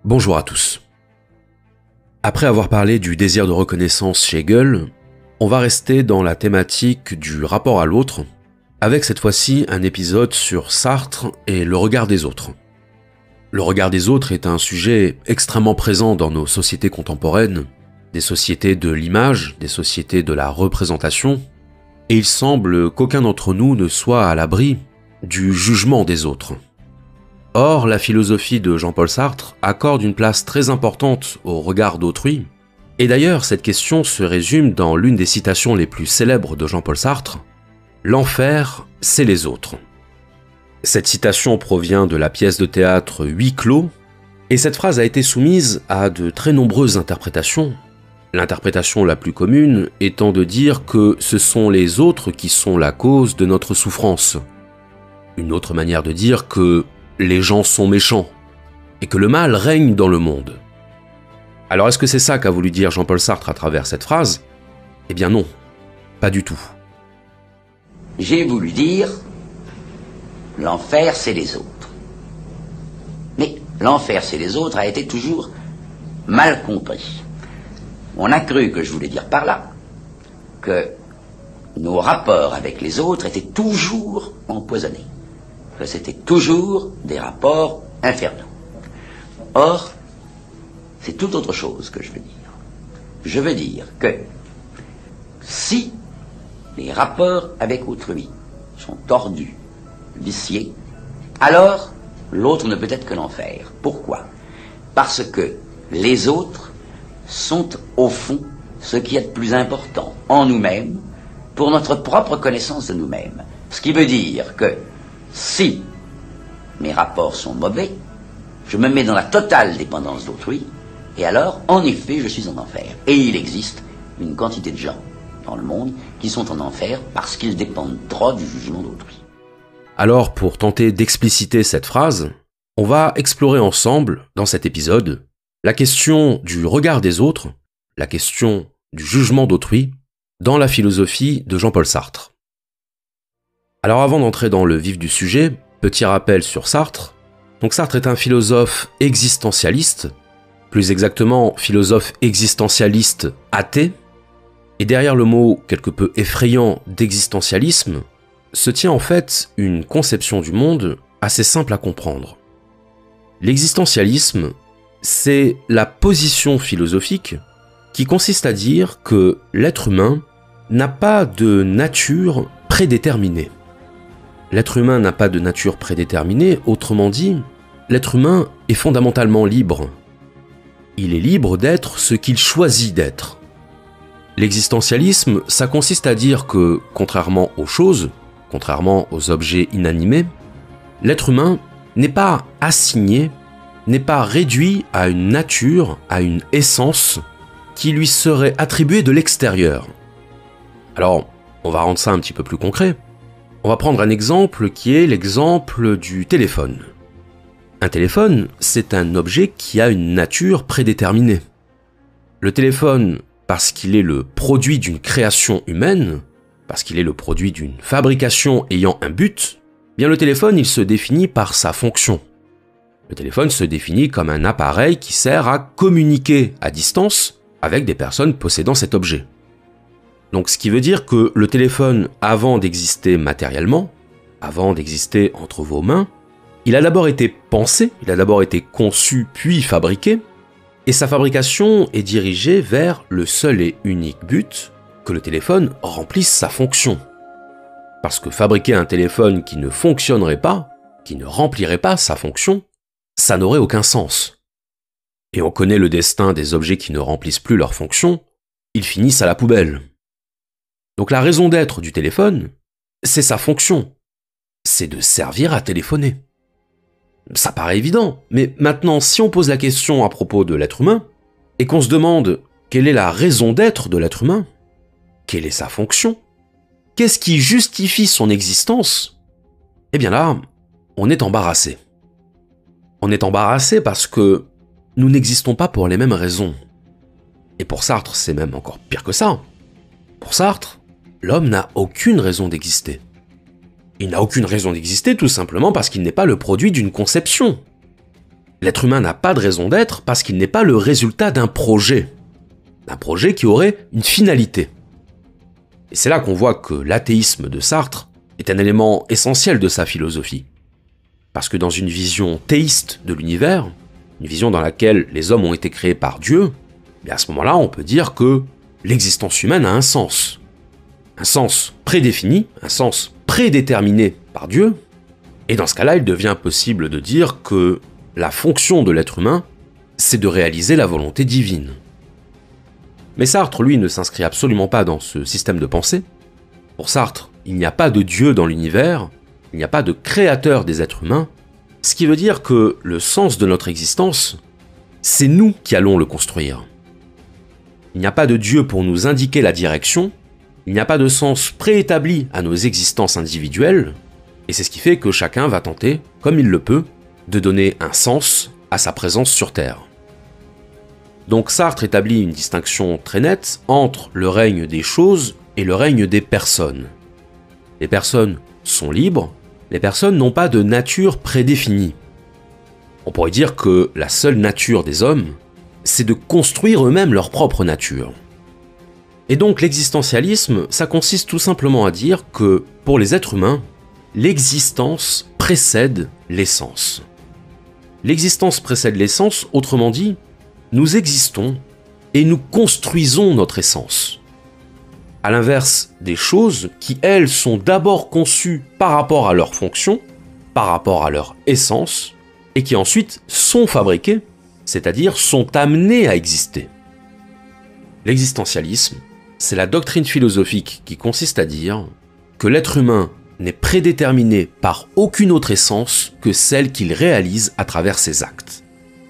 Bonjour à tous. Après avoir parlé du désir de reconnaissance chez Hegel, on va rester dans la thématique du rapport à l'autre, avec cette fois-ci un épisode sur Sartre et le regard des autres. Le regard des autres est un sujet extrêmement présent dans nos sociétés contemporaines, des sociétés de l'image, des sociétés de la représentation, et il semble qu'aucun d'entre nous ne soit à l'abri du jugement des autres. Or, la philosophie de Jean-Paul Sartre accorde une place très importante au regard d'autrui, et d'ailleurs cette question se résume dans l'une des citations les plus célèbres de Jean-Paul Sartre, « L'enfer, c'est les autres ». Cette citation provient de la pièce de théâtre Huis clos, et cette phrase a été soumise à de très nombreuses interprétations, l'interprétation la plus commune étant de dire que ce sont les autres qui sont la cause de notre souffrance. Une autre manière de dire que les gens sont méchants, et que le mal règne dans le monde. Alors est-ce que c'est ça qu'a voulu dire Jean-Paul Sartre à travers cette phrase ? Eh bien non, pas du tout. J'ai voulu dire, l'enfer c'est les autres. Mais l'enfer c'est les autres a été toujours mal compris. On a cru que je voulais dire par là que nos rapports avec les autres étaient toujours empoisonnés. Que c'était toujours des rapports infernaux. Or, c'est tout autre chose que je veux dire. Je veux dire que si les rapports avec autrui sont tordus, viciés, alors l'autre ne peut être que l'enfer. Pourquoi ? Parce que les autres sont au fond ce qui est de plus important en nous-mêmes pour notre propre connaissance de nous-mêmes. Ce qui veut dire que si mes rapports sont mauvais, je me mets dans la totale dépendance d'autrui, et alors, en effet, je suis en enfer. Et il existe une quantité de gens dans le monde qui sont en enfer parce qu'ils dépendent trop du jugement d'autrui. Alors, pour tenter d'expliciter cette phrase, on va explorer ensemble, dans cet épisode, la question du regard des autres, la question du jugement d'autrui, dans la philosophie de Jean-Paul Sartre. Alors avant d'entrer dans le vif du sujet, petit rappel sur Sartre. Donc Sartre est un philosophe existentialiste, plus exactement philosophe existentialiste athée, et derrière le mot quelque peu effrayant d'existentialisme, se tient en fait une conception du monde assez simple à comprendre. L'existentialisme, c'est la position philosophique qui consiste à dire que l'être humain n'a pas de nature prédéterminée. L'être humain n'a pas de nature prédéterminée, autrement dit, l'être humain est fondamentalement libre. Il est libre d'être ce qu'il choisit d'être. L'existentialisme, ça consiste à dire que, contrairement aux choses, contrairement aux objets inanimés, l'être humain n'est pas assigné, n'est pas réduit à une nature, à une essence qui lui serait attribuée de l'extérieur. Alors, on va rendre ça un petit peu plus concret. On va prendre un exemple qui est l'exemple du téléphone. Un téléphone, c'est un objet qui a une nature prédéterminée. Le téléphone, parce qu'il est le produit d'une création humaine, parce qu'il est le produit d'une fabrication ayant un but, bien le téléphone, il se définit par sa fonction. Le téléphone se définit comme un appareil qui sert à communiquer à distance avec des personnes possédant cet objet. Donc ce qui veut dire que le téléphone, avant d'exister matériellement, avant d'exister entre vos mains, il a d'abord été pensé, il a d'abord été conçu puis fabriqué, et sa fabrication est dirigée vers le seul et unique but que le téléphone remplisse sa fonction. Parce que fabriquer un téléphone qui ne fonctionnerait pas, qui ne remplirait pas sa fonction, ça n'aurait aucun sens. Et on connaît le destin des objets qui ne remplissent plus leur fonction, ils finissent à la poubelle. Donc la raison d'être du téléphone, c'est sa fonction. C'est de servir à téléphoner. Ça paraît évident, mais maintenant si on pose la question à propos de l'être humain, et qu'on se demande quelle est la raison d'être de l'être humain, quelle est sa fonction, qu'est-ce qui justifie son existence, eh bien là, on est embarrassé. On est embarrassé parce que nous n'existons pas pour les mêmes raisons. Et pour Sartre, c'est même encore pire que ça. Pour Sartre, l'homme n'a aucune raison d'exister. Il n'a aucune raison d'exister tout simplement parce qu'il n'est pas le produit d'une conception. L'être humain n'a pas de raison d'être parce qu'il n'est pas le résultat d'un projet qui aurait une finalité. Et c'est là qu'on voit que l'athéisme de Sartre est un élément essentiel de sa philosophie. Parce que dans une vision théiste de l'univers, une vision dans laquelle les hommes ont été créés par Dieu, à ce moment-là, on peut dire que l'existence humaine a un sens prédéfini, un sens prédéterminé par Dieu, et dans ce cas-là, il devient possible de dire que la fonction de l'être humain, c'est de réaliser la volonté divine. Mais Sartre, lui, ne s'inscrit absolument pas dans ce système de pensée. Pour Sartre, il n'y a pas de Dieu dans l'univers, il n'y a pas de créateur des êtres humains, ce qui veut dire que le sens de notre existence, c'est nous qui allons le construire. Il n'y a pas de Dieu pour nous indiquer la direction, il n'y a pas de sens préétabli à nos existences individuelles, et c'est ce qui fait que chacun va tenter, comme il le peut, de donner un sens à sa présence sur Terre. Donc Sartre établit une distinction très nette entre le règne des choses et le règne des personnes. Les personnes sont libres, les personnes n'ont pas de nature prédéfinie. On pourrait dire que la seule nature des hommes, c'est de construire eux-mêmes leur propre nature. Et donc l'existentialisme, ça consiste tout simplement à dire que, pour les êtres humains, l'existence précède l'essence. L'existence précède l'essence, autrement dit, nous existons et nous construisons notre essence. À l'inverse des choses qui, elles, sont d'abord conçues par rapport à leur fonction, par rapport à leur essence, et qui ensuite sont fabriquées, c'est-à-dire sont amenées à exister. L'existentialisme, c'est la doctrine philosophique qui consiste à dire que l'être humain n'est prédéterminé par aucune autre essence que celle qu'il réalise à travers ses actes.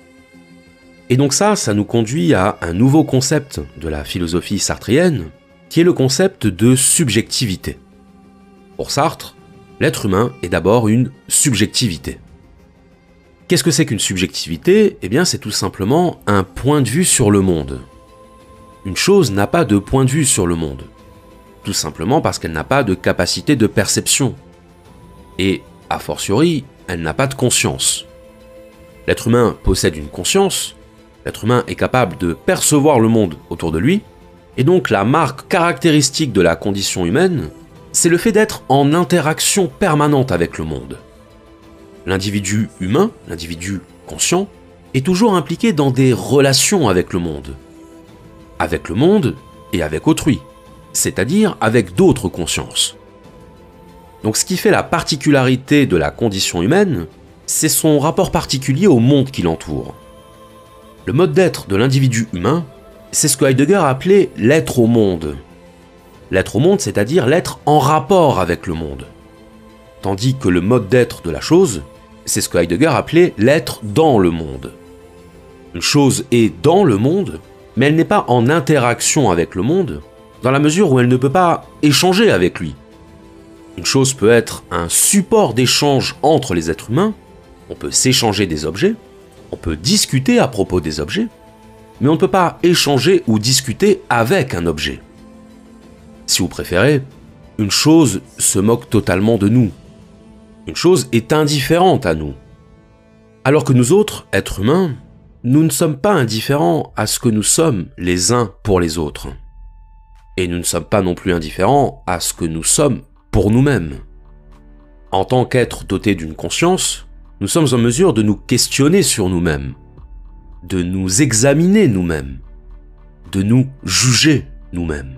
Et donc ça nous conduit à un nouveau concept de la philosophie sartrienne, qui est le concept de subjectivité. Pour Sartre, l'être humain est d'abord une subjectivité. Qu'est-ce que c'est qu'une subjectivité ? Eh bien, c'est tout simplement un point de vue sur le monde. Une chose n'a pas de point de vue sur le monde. Tout simplement parce qu'elle n'a pas de capacité de perception. Et, a fortiori, elle n'a pas de conscience. L'être humain possède une conscience, l'être humain est capable de percevoir le monde autour de lui, et donc la marque caractéristique de la condition humaine, c'est le fait d'être en interaction permanente avec le monde. L'individu humain, l'individu conscient, est toujours impliqué dans des relations avec le monde. Avec le monde et avec autrui, c'est-à-dire avec d'autres consciences. Donc ce qui fait la particularité de la condition humaine, c'est son rapport particulier au monde qui l'entoure. Le mode d'être de l'individu humain, c'est ce que Heidegger appelait l'être au monde. L'être au monde, c'est-à-dire l'être en rapport avec le monde. Tandis que le mode d'être de la chose, c'est ce que Heidegger appelait l'être dans le monde. Une chose est dans le monde, mais elle n'est pas en interaction avec le monde, dans la mesure où elle ne peut pas échanger avec lui. Une chose peut être un support d'échange entre les êtres humains, on peut s'échanger des objets, on peut discuter à propos des objets, mais on ne peut pas échanger ou discuter avec un objet. Si vous préférez, une chose se moque totalement de nous. Une chose est indifférente à nous. Alors que nous autres, êtres humains, nous ne sommes pas indifférents à ce que nous sommes les uns pour les autres. Et nous ne sommes pas non plus indifférents à ce que nous sommes pour nous-mêmes. En tant qu'êtres dotés d'une conscience, nous sommes en mesure de nous questionner sur nous-mêmes, de nous examiner nous-mêmes, de nous juger nous-mêmes.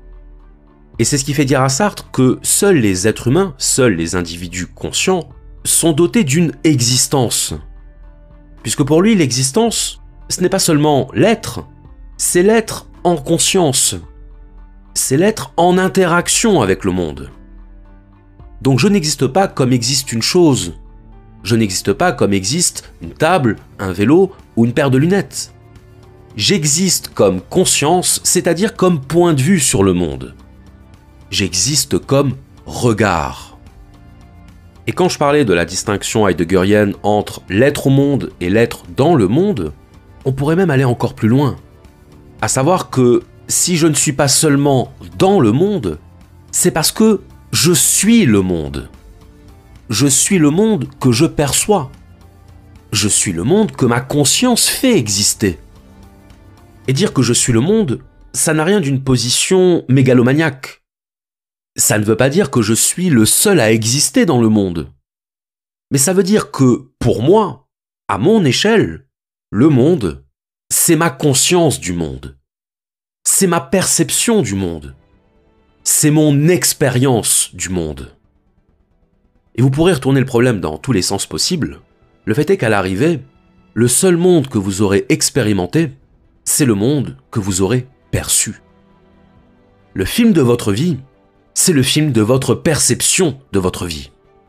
Et c'est ce qui fait dire à Sartre que seuls les êtres humains, seuls les individus conscients, sont dotés d'une existence. Puisque pour lui, l'existence, ce n'est pas seulement l'être, c'est l'être en conscience. C'est l'être en interaction avec le monde. Donc je n'existe pas comme existe une chose. Je n'existe pas comme existe une table, un vélo ou une paire de lunettes. J'existe comme conscience, c'est-à-dire comme point de vue sur le monde. J'existe comme regard. Et quand je parlais de la distinction heideggerienne entre l'être au monde et l'être dans le monde, on pourrait même aller encore plus loin. À savoir que si je ne suis pas seulement dans le monde, c'est parce que je suis le monde. Je suis le monde que je perçois. je suis le monde que ma conscience fait exister. Et dire que je suis le monde, ça n'a rien d'une position mégalomaniaque. Ça ne veut pas dire que je suis le seul à exister dans le monde. Mais ça veut dire que, pour moi, à mon échelle, le monde, c'est ma conscience du monde. C'est ma perception du monde. C'est mon expérience du monde. Et vous pourrez retourner le problème dans tous les sens possibles. Le fait est qu'à l'arrivée, le seul monde que vous aurez expérimenté, c'est le monde que vous aurez perçu. Le film de votre vie, c'est le film de votre perception de votre vie.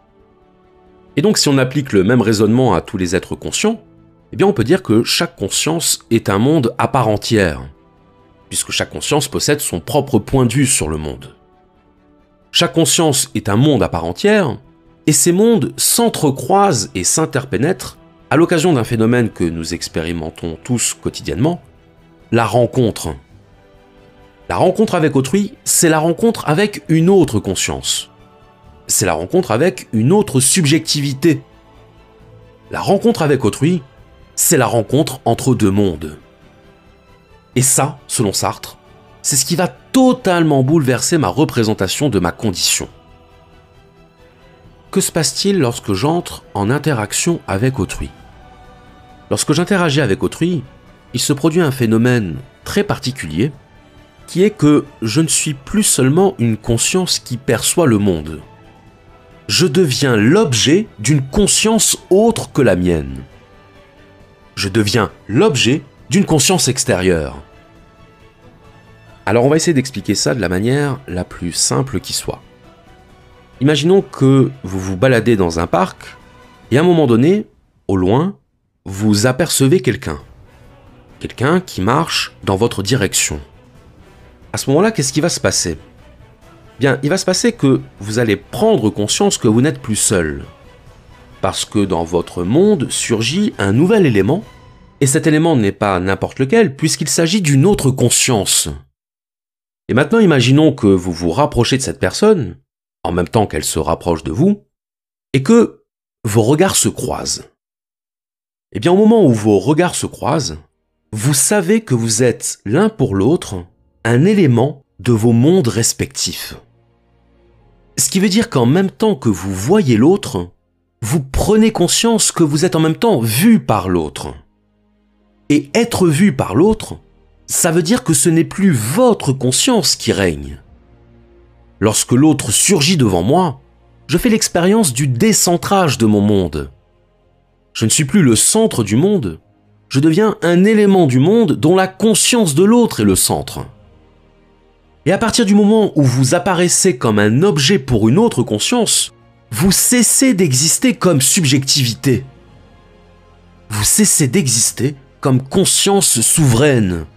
Et donc si on applique le même raisonnement à tous les êtres conscients, eh bien on peut dire que chaque conscience est un monde à part entière, puisque chaque conscience possède son propre point de vue sur le monde. Chaque conscience est un monde à part entière, et ces mondes s'entrecroisent et s'interpénètrent à l'occasion d'un phénomène que nous expérimentons tous quotidiennement, la rencontre. La rencontre avec autrui, c'est la rencontre avec une autre conscience. C'est la rencontre avec une autre subjectivité. La rencontre avec autrui, c'est la rencontre entre deux mondes. Et ça, selon Sartre, c'est ce qui va totalement bouleverser ma représentation de ma condition. Que se passe-t-il lorsque j'entre en interaction avec autrui ? Lorsque j'interagis avec autrui, il se produit un phénomène très particulier qui est que je ne suis plus seulement une conscience qui perçoit le monde. Je deviens l'objet d'une conscience autre que la mienne. Je deviens l'objet d'une conscience extérieure. Alors on va essayer d'expliquer ça de la manière la plus simple qui soit. Imaginons que vous vous baladez dans un parc et à un moment donné, au loin, vous apercevez quelqu'un. Quelqu'un qui marche dans votre direction. À ce moment-là, qu'est-ce qui va se passer ? Bien, il va se passer que vous allez prendre conscience que vous n'êtes plus seul. Parce que dans votre monde surgit un nouvel élément, et cet élément n'est pas n'importe lequel, puisqu'il s'agit d'une autre conscience. Et maintenant, imaginons que vous vous rapprochez de cette personne, en même temps qu'elle se rapproche de vous, et que vos regards se croisent. Eh bien, au moment où vos regards se croisent, vous savez que vous êtes l'un pour l'autre un élément de vos mondes respectifs. Ce qui veut dire qu'en même temps que vous voyez l'autre, vous prenez conscience que vous êtes en même temps vu par l'autre. Et être vu par l'autre, ça veut dire que ce n'est plus votre conscience qui règne. Lorsque l'autre surgit devant moi, je fais l'expérience du décentrage de mon monde. Je ne suis plus le centre du monde, je deviens un élément du monde dont la conscience de l'autre est le centre. Et à partir du moment où vous apparaissez comme un objet pour une autre conscience, vous cessez d'exister comme subjectivité. Vous cessez d'exister comme conscience souveraine.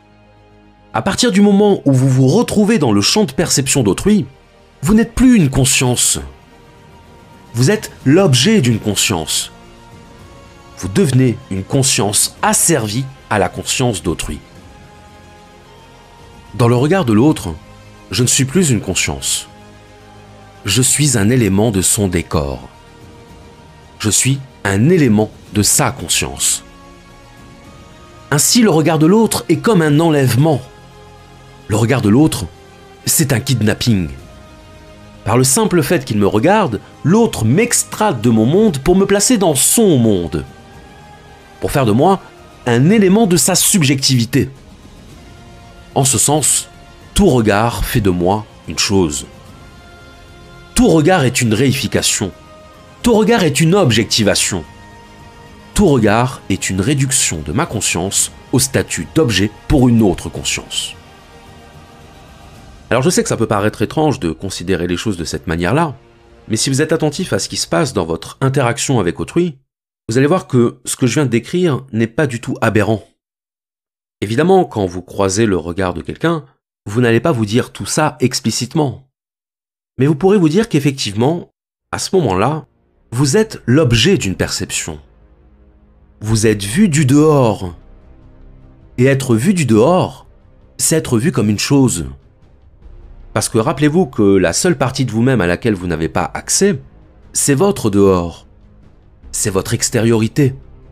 À partir du moment où vous vous retrouvez dans le champ de perception d'autrui, vous n'êtes plus une conscience. Vous êtes l'objet d'une conscience. Vous devenez une conscience asservie à la conscience d'autrui. Dans le regard de l'autre, je ne suis plus une conscience. Je suis un élément de son décor. Je suis un élément de sa conscience. Ainsi, le regard de l'autre est comme un enlèvement. Le regard de l'autre, c'est un kidnapping. Par le simple fait qu'il me regarde, l'autre m'extrate de mon monde pour me placer dans son monde. Pour faire de moi un élément de sa subjectivité. En ce sens, tout regard fait de moi une chose. Tout regard est une réification. Tout regard est une objectivation. Tout regard est une réduction de ma conscience au statut d'objet pour une autre conscience. Alors je sais que ça peut paraître étrange de considérer les choses de cette manière-là, mais si vous êtes attentif à ce qui se passe dans votre interaction avec autrui, vous allez voir que ce que je viens de décrire n'est pas du tout aberrant. Évidemment, quand vous croisez le regard de quelqu'un, vous n'allez pas vous dire tout ça explicitement. Mais vous pourrez vous dire qu'effectivement, à ce moment-là, vous êtes l'objet d'une perception. Vous êtes vu du dehors. Et être vu du dehors, c'est être vu comme une chose. Parce que rappelez-vous que la seule partie de vous-même à laquelle vous n'avez pas accès, c'est votre dehors. C'est votre extériorité.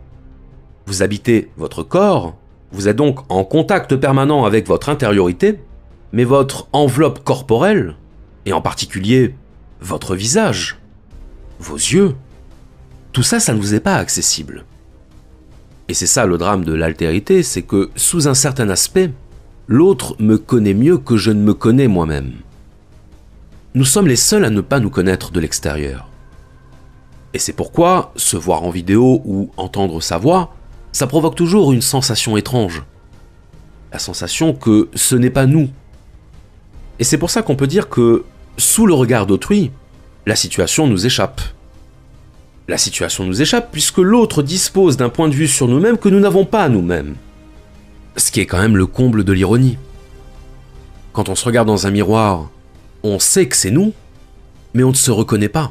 Vous habitez votre corps, vous êtes donc en contact permanent avec votre intériorité, mais votre enveloppe corporelle, et en particulier votre visage, vos yeux, tout ça, ça ne vous est pas accessible. Et c'est ça le drame de l'altérité, c'est que sous un certain aspect, l'autre me connaît mieux que je ne me connais moi-même. Nous sommes les seuls à ne pas nous connaître de l'extérieur. Et c'est pourquoi se voir en vidéo ou entendre sa voix, ça provoque toujours une sensation étrange. La sensation que ce n'est pas nous. Et c'est pour ça qu'on peut dire que, sous le regard d'autrui, la situation nous échappe. La situation nous échappe puisque l'autre dispose d'un point de vue sur nous-mêmes que nous n'avons pas nous-mêmes. Ce qui est quand même le comble de l'ironie. Quand on se regarde dans un miroir, on sait que c'est nous, mais on ne se reconnaît pas.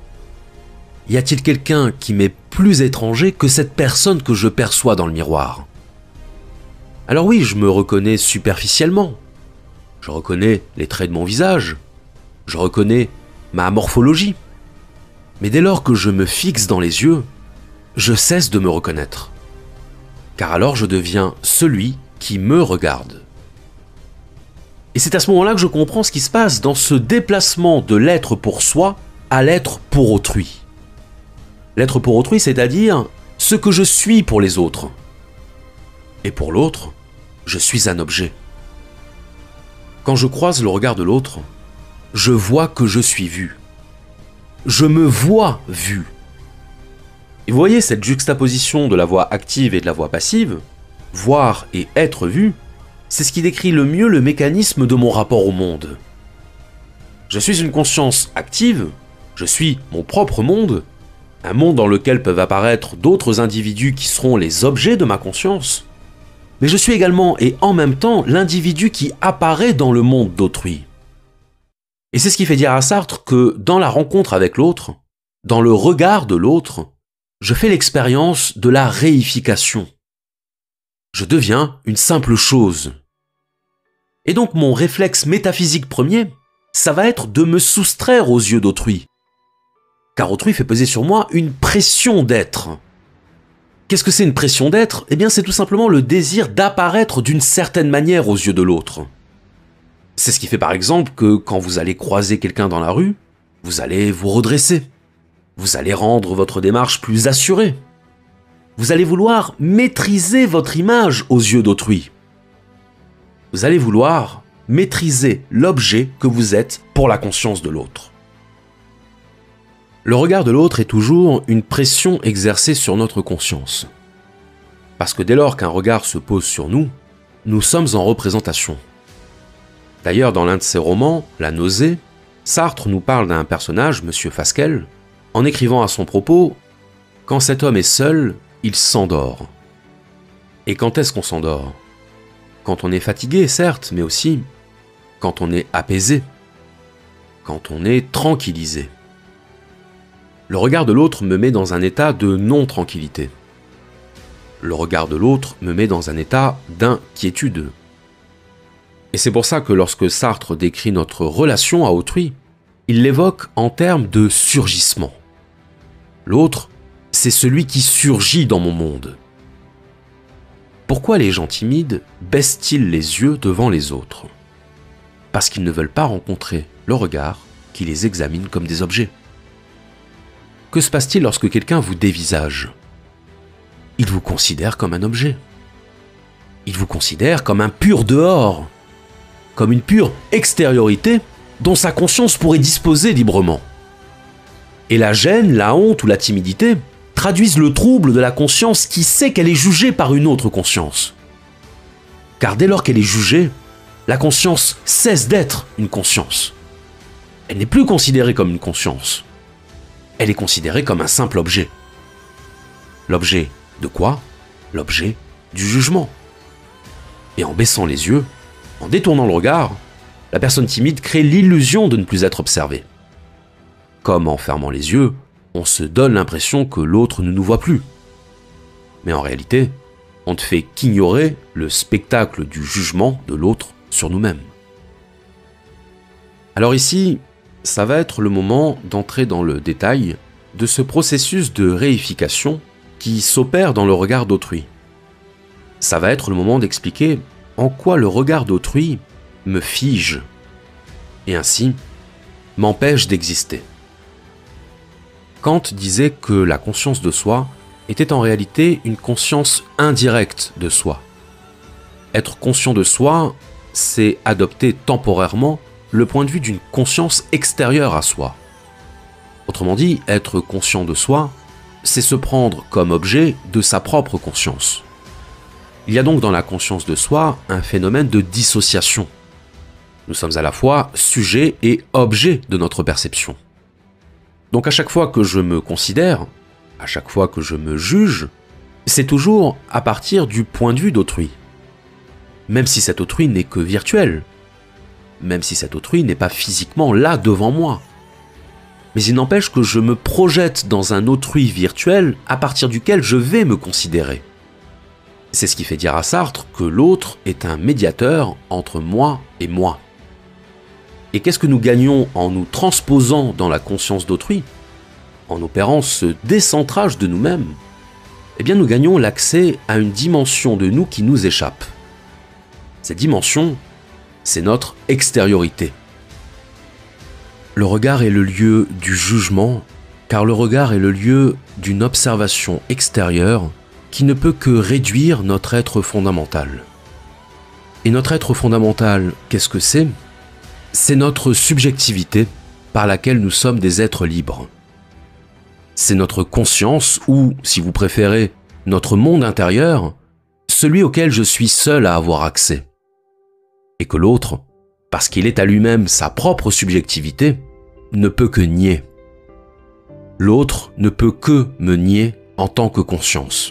Y a-t-il quelqu'un qui m'est plus étranger que cette personne que je perçois dans le miroir? Alors oui, je me reconnais superficiellement. Je reconnais les traits de mon visage. Je reconnais ma morphologie. Mais dès lors que je me fixe dans les yeux, je cesse de me reconnaître. Car alors je deviens celui qui me regarde. Et c'est à ce moment-là que je comprends ce qui se passe dans ce déplacement de l'être pour soi à l'être pour autrui. L'être pour autrui, c'est-à-dire ce que je suis pour les autres. Et pour l'autre, je suis un objet. Quand je croise le regard de l'autre, je vois que je suis vu. Je me vois vu. Et vous voyez cette juxtaposition de la voix active et de la voix passive, voir et être vu, c'est ce qui décrit le mieux le mécanisme de mon rapport au monde. Je suis une conscience active, je suis mon propre monde, un monde dans lequel peuvent apparaître d'autres individus qui seront les objets de ma conscience, mais je suis également et en même temps l'individu qui apparaît dans le monde d'autrui. Et c'est ce qui fait dire à Sartre que dans la rencontre avec l'autre, dans le regard de l'autre, je fais l'expérience de la réification. Je deviens une simple chose. Et donc mon réflexe métaphysique premier, ça va être de me soustraire aux yeux d'autrui. Car autrui fait peser sur moi une pression d'être. Qu'est-ce que c'est une pression d'être? Eh bien c'est tout simplement le désir d'apparaître d'une certaine manière aux yeux de l'autre. C'est ce qui fait par exemple que quand vous allez croiser quelqu'un dans la rue, vous allez vous redresser. Vous allez rendre votre démarche plus assurée. Vous allez vouloir maîtriser votre image aux yeux d'autrui. Vous allez vouloir maîtriser l'objet que vous êtes pour la conscience de l'autre. Le regard de l'autre est toujours une pression exercée sur notre conscience. Parce que dès lors qu'un regard se pose sur nous, nous sommes en représentation. D'ailleurs, dans l'un de ses romans, La nausée, Sartre nous parle d'un personnage, Monsieur Fasquelle, en écrivant à son propos « Quand cet homme est seul, il s'endort. » Et quand est-ce qu'on s'endort? Quand on est fatigué, certes, mais aussi quand on est apaisé, quand on est tranquillisé. Le regard de l'autre me met dans un état de non-tranquillité. Le regard de l'autre me met dans un état d'inquiétude. Et c'est pour ça que lorsque Sartre décrit notre relation à autrui, il l'évoque en termes de surgissement. L'autre, c'est celui qui surgit dans mon monde. Pourquoi les gens timides baissent-ils les yeux devant les autres? Parce qu'ils ne veulent pas rencontrer le regard qui les examine comme des objets. Que se passe-t-il lorsque quelqu'un vous dévisage? Il vous considère comme un objet. Il vous considère comme un pur dehors, comme une pure extériorité dont sa conscience pourrait disposer librement. Et la gêne, la honte ou la timidité traduisent le trouble de la conscience qui sait qu'elle est jugée par une autre conscience. Car dès lors qu'elle est jugée, la conscience cesse d'être une conscience. Elle n'est plus considérée comme une conscience. Elle est considérée comme un simple objet. L'objet de quoi? L'objet du jugement. Et en baissant les yeux, en détournant le regard, la personne timide crée l'illusion de ne plus être observée. Comme en fermant les yeux, on se donne l'impression que l'autre ne nous voit plus. Mais en réalité, on ne fait qu'ignorer le spectacle du jugement de l'autre sur nous-mêmes. Alors ici, ça va être le moment d'entrer dans le détail de ce processus de réification qui s'opère dans le regard d'autrui. Ça va être le moment d'expliquer en quoi le regard d'autrui me fige et ainsi m'empêche d'exister. Kant disait que la conscience de soi était en réalité une conscience indirecte de soi. Être conscient de soi, c'est adopter temporairement le point de vue d'une conscience extérieure à soi. Autrement dit, être conscient de soi, c'est se prendre comme objet de sa propre conscience. Il y a donc dans la conscience de soi un phénomène de dissociation. Nous sommes à la fois sujet et objet de notre perception. Donc à chaque fois que je me considère, à chaque fois que je me juge, c'est toujours à partir du point de vue d'autrui. Même si cet autrui n'est que virtuel, même si cet autrui n'est pas physiquement là devant moi. Mais il n'empêche que je me projette dans un autrui virtuel à partir duquel je vais me considérer. C'est ce qui fait dire à Sartre que l'autre est un médiateur entre moi et moi. Et qu'est-ce que nous gagnons en nous transposant dans la conscience d'autrui, en opérant ce décentrage de nous-mêmes? Eh bien, nous gagnons l'accès à une dimension de nous qui nous échappe. Cette dimension, c'est notre extériorité. Le regard est le lieu du jugement, car le regard est le lieu d'une observation extérieure qui ne peut que réduire notre être fondamental. Et notre être fondamental, qu'est-ce que c'est? C'est notre subjectivité par laquelle nous sommes des êtres libres. C'est notre conscience ou, si vous préférez, notre monde intérieur, celui auquel je suis seul à avoir accès. Et que l'autre, parce qu'il est à lui-même sa propre subjectivité, ne peut que nier. L'autre ne peut que me nier en tant que conscience.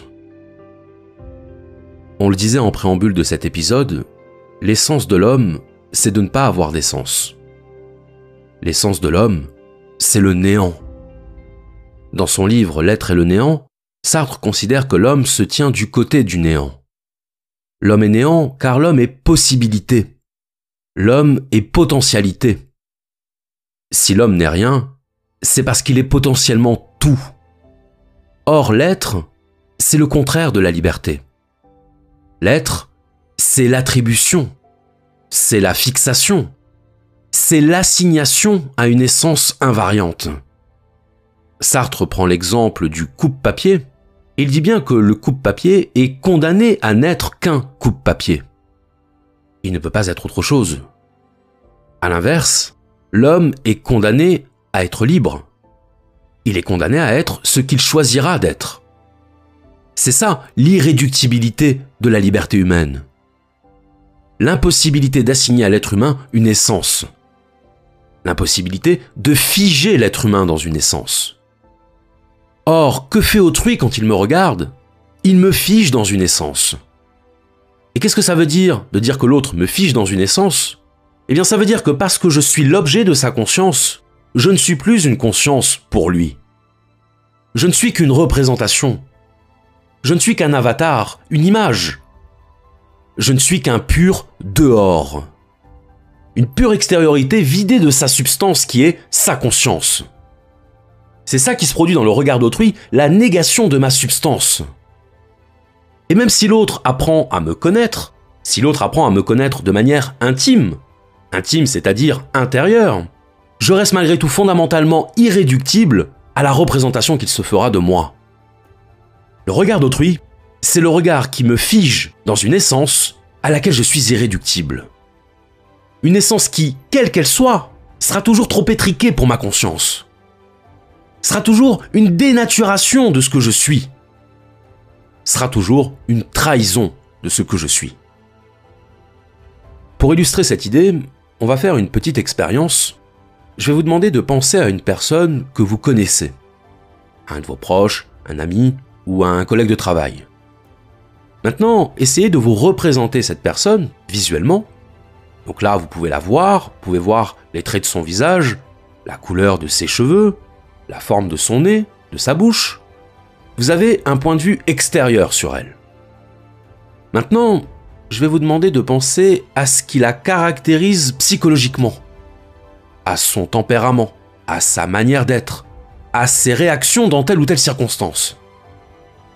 On le disait en préambule de cet épisode, l'essence de l'homme, c'est de ne pas avoir d'essence. L'essence de l'homme, c'est le néant. Dans son livre L'être et le néant, Sartre considère que l'homme se tient du côté du néant. L'homme est néant car l'homme est possibilité. L'homme est potentialité. Si l'homme n'est rien, c'est parce qu'il est potentiellement tout. Or, l'être, c'est le contraire de la liberté. L'être, c'est l'attribution, c'est la fixation, c'est l'assignation à une essence invariante. Sartre prend l'exemple du coupe-papier. Il dit bien que le coupe-papier est condamné à n'être qu'un coupe-papier. Il ne peut pas être autre chose. À l'inverse, l'homme est condamné à être libre. Il est condamné à être ce qu'il choisira d'être. C'est ça l'irréductibilité de la liberté humaine. L'impossibilité d'assigner à l'être humain une essence. L'impossibilité de figer l'être humain dans une essence. Or, que fait autrui quand il me regarde? Il me fige dans une essence. Et qu'est-ce que ça veut dire de dire que l'autre me fige dans une essence? Eh bien, ça veut dire que parce que je suis l'objet de sa conscience, je ne suis plus une conscience pour lui. Je ne suis qu'une représentation. Je ne suis qu'un avatar, une image. Je ne suis qu'un pur dehors. Une pure extériorité vidée de sa substance qui est sa conscience. C'est ça qui se produit dans le regard d'autrui, la négation de ma substance. Et même si l'autre apprend à me connaître, si l'autre apprend à me connaître de manière intime, c'est-à-dire intérieure, je reste malgré tout fondamentalement irréductible à la représentation qu'il se fera de moi. Le regard d'autrui, c'est le regard qui me fige dans une essence à laquelle je suis irréductible. Une essence qui, quelle qu'elle soit, sera toujours trop étriquée pour ma conscience. Sera toujours une dénaturation de ce que je suis. Sera toujours une trahison de ce que je suis. Pour illustrer cette idée, on va faire une petite expérience. Je vais vous demander de penser à une personne que vous connaissez. Un de vos proches, un ami ou un collègue de travail. Maintenant, essayez de vous représenter cette personne visuellement. Donc là, vous pouvez la voir, vous pouvez voir les traits de son visage, la couleur de ses cheveux, la forme de son nez, de sa bouche. Vous avez un point de vue extérieur sur elle. Maintenant, je vais vous demander de penser à ce qui la caractérise psychologiquement, à son tempérament, à sa manière d'être, à ses réactions dans telle ou telle circonstance.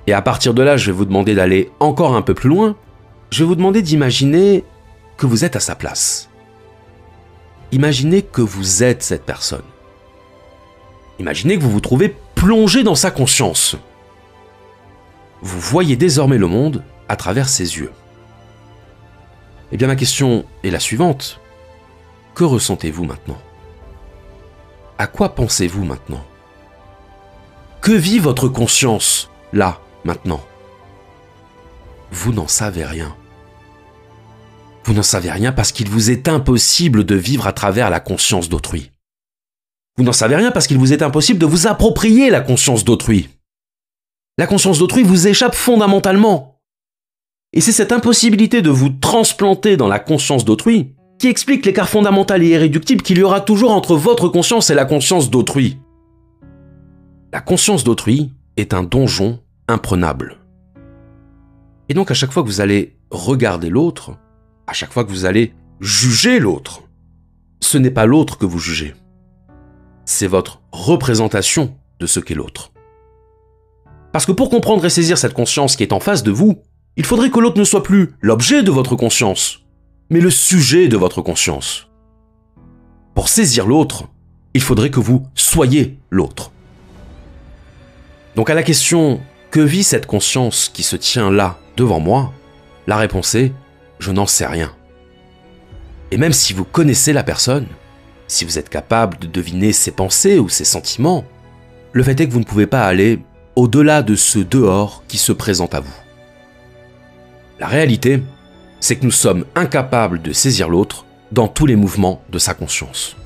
Et à partir de là, je vais vous demander d'aller encore un peu plus loin. Je vais vous demander d'imaginer que vous êtes à sa place. Imaginez que vous êtes cette personne. Imaginez que vous vous trouvez plongé dans sa conscience. Vous voyez désormais le monde à travers ses yeux. Eh bien, ma question est la suivante. Que ressentez-vous maintenant? À quoi pensez-vous maintenant? Que vit votre conscience, là, maintenant? Vous n'en savez rien. Vous n'en savez rien parce qu'il vous est impossible de vivre à travers la conscience d'autrui. Vous n'en savez rien parce qu'il vous est impossible de vous approprier la conscience d'autrui. La conscience d'autrui vous échappe fondamentalement. Et c'est cette impossibilité de vous transplanter dans la conscience d'autrui qui explique l'écart fondamental et irréductible qu'il y aura toujours entre votre conscience et la conscience d'autrui. La conscience d'autrui est un donjon imprenable. Et donc à chaque fois que vous allez regarder l'autre, à chaque fois que vous allez juger l'autre, ce n'est pas l'autre que vous jugez. C'est votre représentation de ce qu'est l'autre. Parce que pour comprendre et saisir cette conscience qui est en face de vous, il faudrait que l'autre ne soit plus l'objet de votre conscience, mais le sujet de votre conscience. Pour saisir l'autre, il faudrait que vous soyez l'autre. Donc à la question « Que vit cette conscience qui se tient là, devant moi ?», la réponse est « Je n'en sais rien ». Et même si vous connaissez la personne, si vous êtes capable de deviner ses pensées ou ses sentiments, le fait est que vous ne pouvez pas aller au-delà de ce dehors qui se présente à vous. La réalité, c'est que nous sommes incapables de saisir l'autre dans tous les mouvements de sa conscience.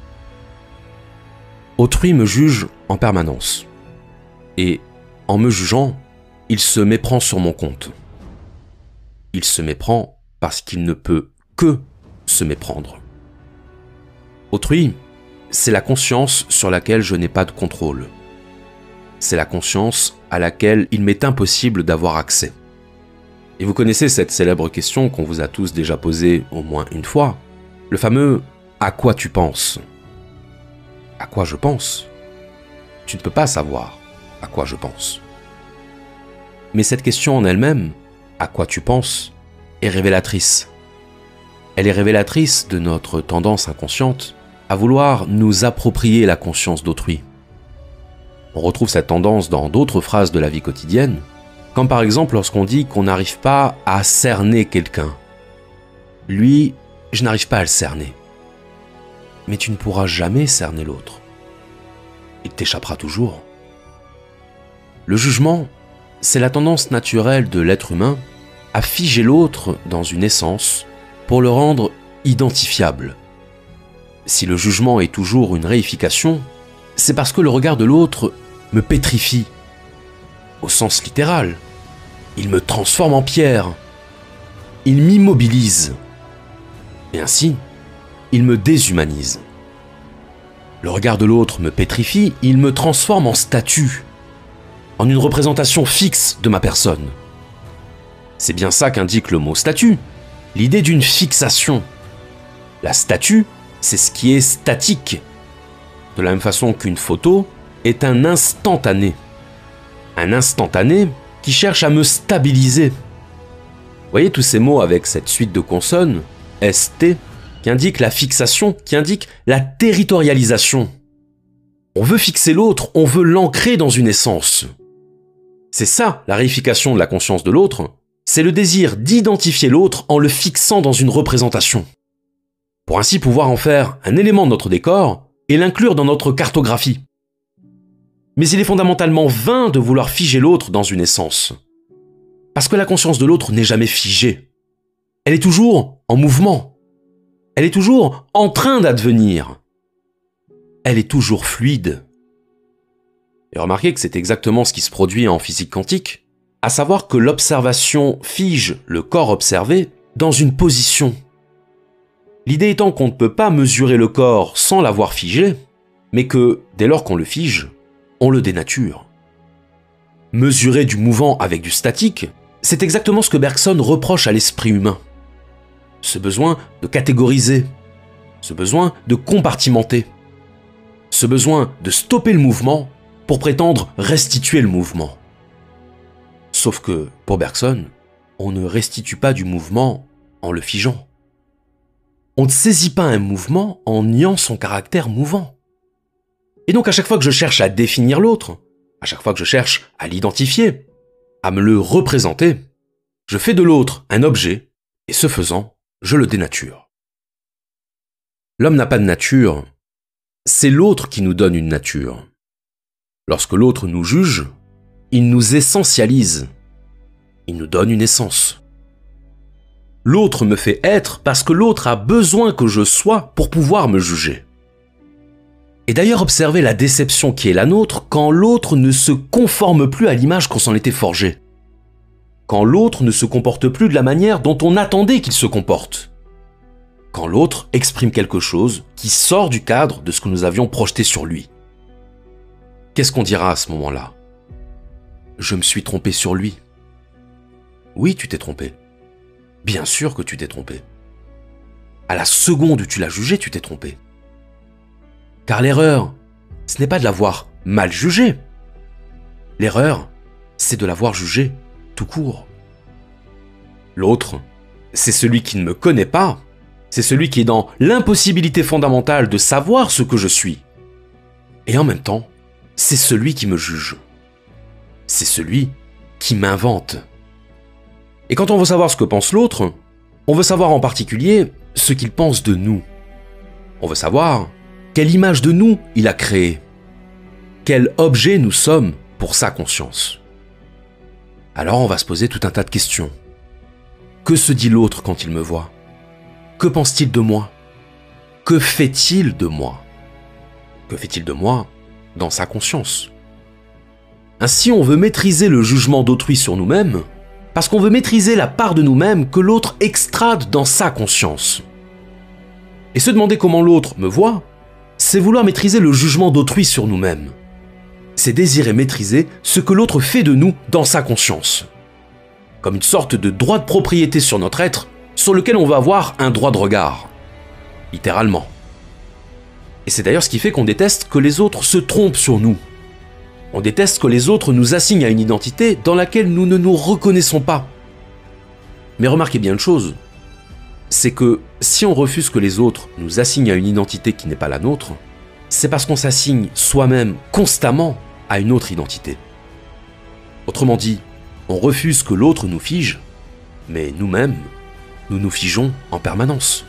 Autrui me juge en permanence. Et en me jugeant, il se méprend sur mon compte. Il se méprend parce qu'il ne peut que se méprendre. Autrui, c'est la conscience sur laquelle je n'ai pas de contrôle. C'est la conscience à laquelle il m'est impossible d'avoir accès. Et vous connaissez cette célèbre question qu'on vous a tous déjà posée au moins une fois, le fameux « à quoi tu penses ?» À quoi je pense? Tu ne peux pas savoir à quoi je pense. Mais cette question en elle-même, à quoi tu penses, est révélatrice. Elle est révélatrice de notre tendance inconsciente à vouloir nous approprier la conscience d'autrui. On retrouve cette tendance dans d'autres phrases de la vie quotidienne, comme par exemple lorsqu'on dit qu'on n'arrive pas à cerner quelqu'un. Lui, je n'arrive pas à le cerner. Mais tu ne pourras jamais cerner l'autre. Il t'échappera toujours. Le jugement, c'est la tendance naturelle de l'être humain à figer l'autre dans une essence pour le rendre identifiable. Si le jugement est toujours une réification, c'est parce que le regard de l'autre me pétrifie. Au sens littéral, il me transforme en pierre. Il m'immobilise. Et ainsi, il me déshumanise. Le regard de l'autre me pétrifie, il me transforme en statue, en une représentation fixe de ma personne. C'est bien ça qu'indique le mot statue, l'idée d'une fixation. La statue, c'est ce qui est statique, de la même façon qu'une photo est un instantané. Un instantané qui cherche à me stabiliser. Vous voyez tous ces mots avec cette suite de consonnes, ST, qui indique la fixation, qui indique la territorialisation. On veut fixer l'autre, on veut l'ancrer dans une essence. C'est ça, la réification de la conscience de l'autre, c'est le désir d'identifier l'autre en le fixant dans une représentation. Pour ainsi pouvoir en faire un élément de notre décor et l'inclure dans notre cartographie. Mais il est fondamentalement vain de vouloir figer l'autre dans une essence. Parce que la conscience de l'autre n'est jamais figée. Elle est toujours en mouvement. Elle est toujours en train d'advenir. Elle est toujours fluide. Et remarquez que c'est exactement ce qui se produit en physique quantique, à savoir que l'observation fige le corps observé dans une position. L'idée étant qu'on ne peut pas mesurer le corps sans l'avoir figé, mais que, dès lors qu'on le fige, on le dénature. Mesurer du mouvant avec du statique, c'est exactement ce que Bergson reproche à l'esprit humain. Ce besoin de catégoriser, ce besoin de compartimenter, ce besoin de stopper le mouvement pour prétendre restituer le mouvement. Sauf que, pour Bergson, on ne restitue pas du mouvement en le figeant. On ne saisit pas un mouvement en niant son caractère mouvant. Et donc à chaque fois que je cherche à définir l'autre, à chaque fois que je cherche à l'identifier, à me le représenter, je fais de l'autre un objet, et ce faisant, je le dénature. L'homme n'a pas de nature, c'est l'autre qui nous donne une nature. Lorsque l'autre nous juge, il nous essentialise, il nous donne une essence. L'autre me fait être parce que l'autre a besoin que je sois pour pouvoir me juger. Et d'ailleurs, observez la déception qui est la nôtre quand l'autre ne se conforme plus à l'image qu'on s'en était forgée. Quand l'autre ne se comporte plus de la manière dont on attendait qu'il se comporte. Quand l'autre exprime quelque chose qui sort du cadre de ce que nous avions projeté sur lui. Qu'est-ce qu'on dira à ce moment-là ? Je me suis trompé sur lui. Oui, tu t'es trompé. Bien sûr que tu t'es trompé. À la seconde où tu l'as jugé, tu t'es trompé. Car l'erreur, ce n'est pas de l'avoir mal jugé. L'erreur, c'est de l'avoir jugé tout court. L'autre, c'est celui qui ne me connaît pas. C'est celui qui est dans l'impossibilité fondamentale de savoir ce que je suis. Et en même temps, c'est celui qui me juge. C'est celui qui m'invente. Et quand on veut savoir ce que pense l'autre, on veut savoir en particulier ce qu'il pense de nous. On veut savoir quelle image de nous il a créée. Quel objet nous sommes pour sa conscience. Alors on va se poser tout un tas de questions. Que se dit l'autre quand il me voit ? Que pense-t-il de moi ? Que fait-il de moi ? Que fait-il de moi dans sa conscience ? Ainsi, on veut maîtriser le jugement d'autrui sur nous-mêmes parce qu'on veut maîtriser la part de nous-mêmes que l'autre extrade dans sa conscience. Et se demander comment l'autre me voit, c'est vouloir maîtriser le jugement d'autrui sur nous-mêmes. C'est désirer maîtriser ce que l'autre fait de nous dans sa conscience. Comme une sorte de droit de propriété sur notre être, sur lequel on va avoir un droit de regard. Littéralement. Et c'est d'ailleurs ce qui fait qu'on déteste que les autres se trompent sur nous. On déteste que les autres nous assignent à une identité dans laquelle nous ne nous reconnaissons pas. Mais remarquez bien une chose, c'est que si on refuse que les autres nous assignent à une identité qui n'est pas la nôtre, c'est parce qu'on s'assigne soi-même constamment à une autre identité. Autrement dit, on refuse que l'autre nous fige, mais nous-mêmes, nous nous figeons en permanence.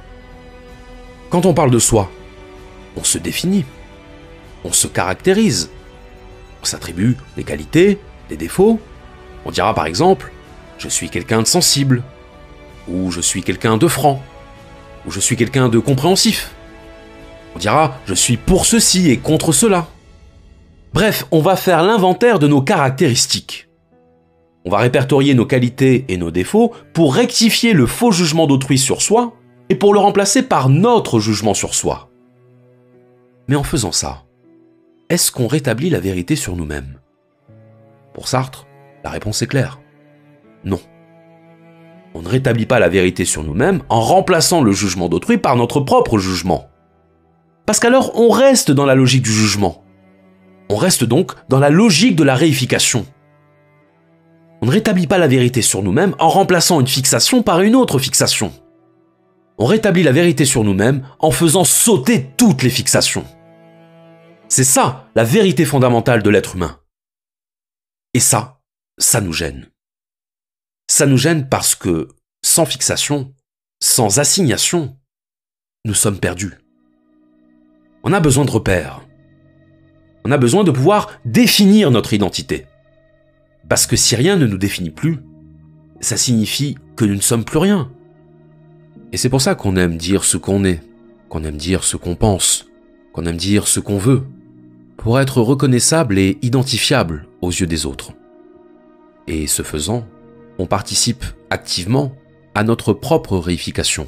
Quand on parle de soi, on se définit, on se caractérise, on s'attribue des qualités, des défauts. On dira par exemple « je suis quelqu'un de sensible » ou « je suis quelqu'un de franc » ou « je suis quelqu'un de compréhensif ». On dira « je suis pour ceci et contre cela ». Bref, on va faire l'inventaire de nos caractéristiques. On va répertorier nos qualités et nos défauts pour rectifier le faux jugement d'autrui sur soi et pour le remplacer par notre jugement sur soi. Mais en faisant ça, est-ce qu'on rétablit la vérité sur nous-mêmes ? Pour Sartre, la réponse est claire. Non. On ne rétablit pas la vérité sur nous-mêmes en remplaçant le jugement d'autrui par notre propre jugement. Parce qu'alors, on reste dans la logique du jugement. On reste donc dans la logique de la réification. On ne rétablit pas la vérité sur nous-mêmes en remplaçant une fixation par une autre fixation. On rétablit la vérité sur nous-mêmes en faisant sauter toutes les fixations. C'est ça, la vérité fondamentale de l'être humain. Et ça nous gêne. Ça nous gêne parce que, sans fixation, sans assignation, nous sommes perdus. On a besoin de repères. On a besoin de pouvoir définir notre identité. Parce que si rien ne nous définit plus, ça signifie que nous ne sommes plus rien. Et c'est pour ça qu'on aime dire ce qu'on est, qu'on aime dire ce qu'on pense, qu'on aime dire ce qu'on veut, pour être reconnaissable et identifiable aux yeux des autres. Et ce faisant, on participe activement à notre propre réification.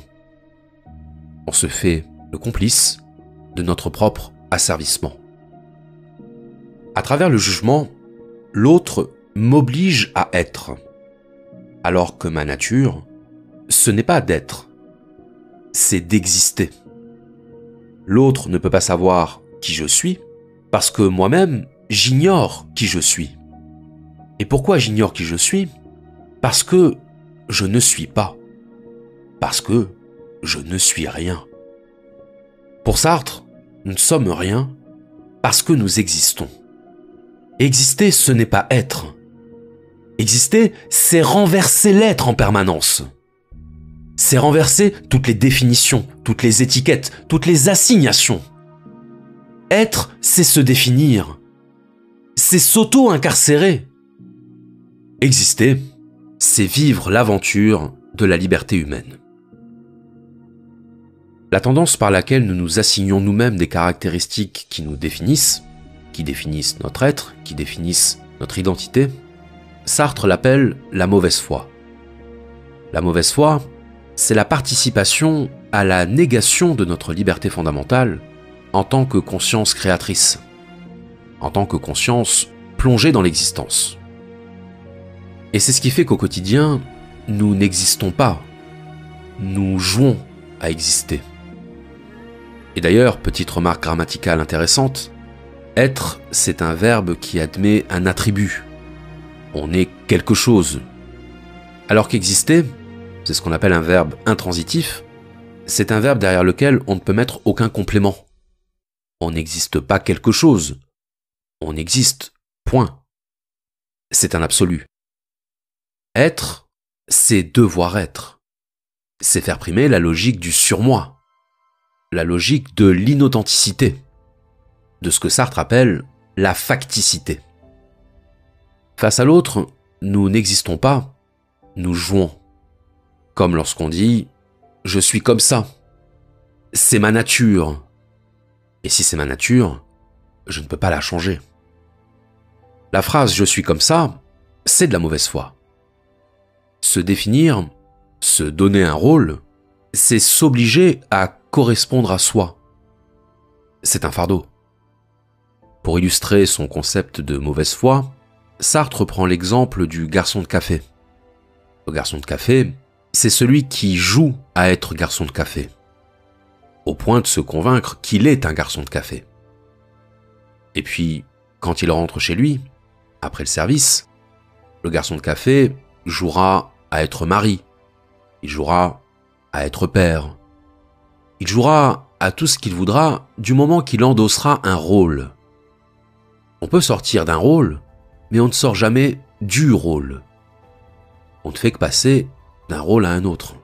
On se fait le complice de notre propre asservissement. À travers le jugement, l'autre m'oblige à être, alors que ma nature, ce n'est pas d'être, c'est d'exister. L'autre ne peut pas savoir qui je suis, parce que moi-même, j'ignore qui je suis. Et pourquoi j'ignore qui je suis? Parce que je ne suis pas. Parce que je ne suis rien. Pour Sartre, nous ne sommes rien parce que nous existons. Exister, ce n'est pas être. Exister, c'est renverser l'être en permanence. C'est renverser toutes les définitions, toutes les étiquettes, toutes les assignations. Être, c'est se définir. C'est s'auto-incarcérer. Exister, c'est vivre l'aventure de la liberté humaine. La tendance par laquelle nous nous assignons nous-mêmes des caractéristiques qui nous définissent, qui définissent notre être, qui définissent notre identité, Sartre l'appelle la mauvaise foi. La mauvaise foi, c'est la participation à la négation de notre liberté fondamentale en tant que conscience créatrice, en tant que conscience plongée dans l'existence. Et c'est ce qui fait qu'au quotidien, nous n'existons pas, nous jouons à exister. Et d'ailleurs, petite remarque grammaticale intéressante, être, c'est un verbe qui admet un attribut. On est quelque chose. Alors qu'exister, c'est ce qu'on appelle un verbe intransitif, c'est un verbe derrière lequel on ne peut mettre aucun complément. On n'existe pas quelque chose. On existe, point. C'est un absolu. Être, c'est devoir être. C'est faire primer la logique du surmoi, la logique de l'inauthenticité, de ce que Sartre appelle la facticité. Face à l'autre, nous n'existons pas, nous jouons. Comme lorsqu'on dit « je suis comme ça », c'est ma nature. Et si c'est ma nature, je ne peux pas la changer. La phrase « je suis comme ça », c'est de la mauvaise foi. Se définir, se donner un rôle, c'est s'obliger à correspondre à soi. C'est un fardeau. Pour illustrer son concept de mauvaise foi, Sartre prend l'exemple du garçon de café. Le garçon de café, c'est celui qui joue à être garçon de café, au point de se convaincre qu'il est un garçon de café. Et puis, quand il rentre chez lui, après le service, le garçon de café jouera à être mari, il jouera à être père, il jouera à tout ce qu'il voudra du moment qu'il endossera un rôle. On peut sortir d'un rôle, mais on ne sort jamais du rôle. On ne fait que passer d'un rôle à un autre.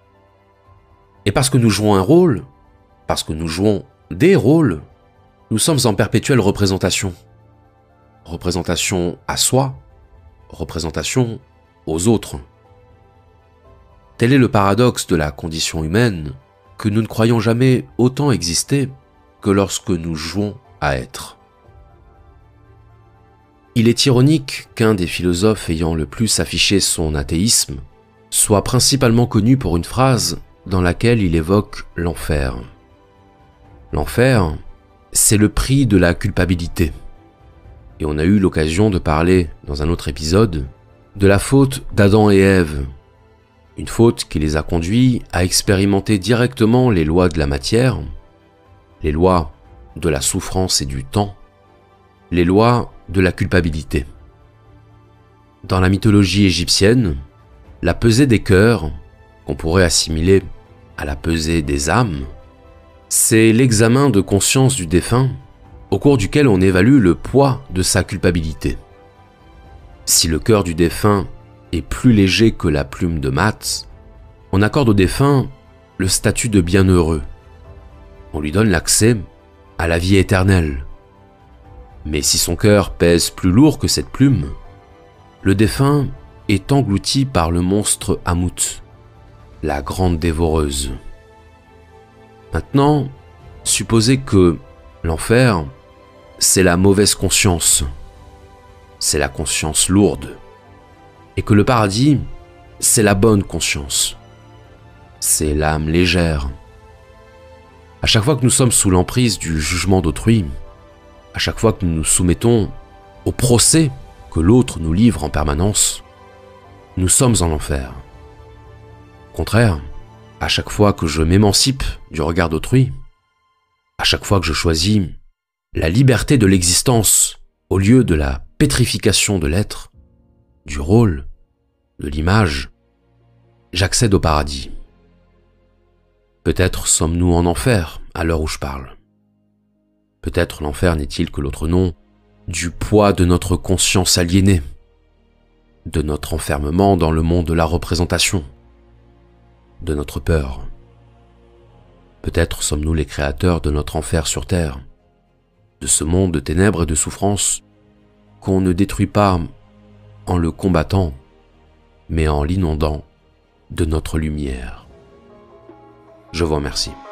Et parce que nous jouons un rôle, parce que nous jouons des rôles, nous sommes en perpétuelle représentation. Représentation à soi, représentation aux autres. Tel est le paradoxe de la condition humaine, que nous ne croyons jamais autant exister que lorsque nous jouons à être. Il est ironique qu'un des philosophes ayant le plus affiché son athéisme soit principalement connu pour une phrase dans laquelle il évoque l'enfer. L'enfer, c'est le prix de la culpabilité. Et on a eu l'occasion de parler, dans un autre épisode, de la faute d'Adam et Ève. Une faute qui les a conduits à expérimenter directement les lois de la matière, les lois de la souffrance et du temps, les lois de la culpabilité. Dans la mythologie égyptienne, la pesée des cœurs, qu'on pourrait assimiler à la pesée des âmes, c'est l'examen de conscience du défunt au cours duquel on évalue le poids de sa culpabilité. Si le cœur du défunt est plus léger que la plume de Math, on accorde au défunt le statut de bienheureux. On lui donne l'accès à la vie éternelle. Mais si son cœur pèse plus lourd que cette plume, le défunt est englouti par le monstre Amout, la grande dévoreuse. Maintenant, supposez que l'enfer, c'est la mauvaise conscience, c'est la conscience lourde, et que le paradis, c'est la bonne conscience, c'est l'âme légère. À chaque fois que nous sommes sous l'emprise du jugement d'autrui, à chaque fois que nous nous soumettons au procès que l'autre nous livre en permanence, nous sommes en enfer. Au contraire, à chaque fois que je m'émancipe du regard d'autrui, à chaque fois que je choisis la liberté de l'existence au lieu de la pétrification de l'être, du rôle, de l'image, j'accède au paradis. Peut-être sommes-nous en enfer à l'heure où je parle. Peut-être l'enfer n'est-il que l'autre nom du poids de notre conscience aliénée, de notre enfermement dans le monde de la représentation, de notre peur. Peut-être sommes-nous les créateurs de notre enfer sur terre, de ce monde de ténèbres et de souffrances qu'on ne détruit pas en le combattant, mais en l'inondant de notre lumière. Je vous remercie.